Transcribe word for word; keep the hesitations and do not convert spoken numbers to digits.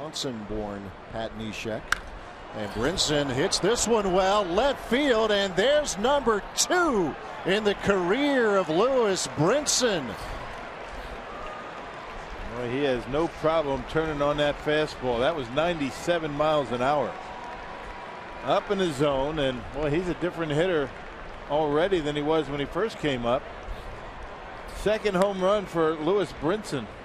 Wisconsin-born Pat Neshek. And Brinson hits this one well, left field, and there's number two in the career of Lewis Brinson. Well, he has no problem turning on that fastball. That was ninety-seven miles an hour. Up in the zone, and boy, he's a different hitter already than he was when he first came up. Second home run for Lewis Brinson.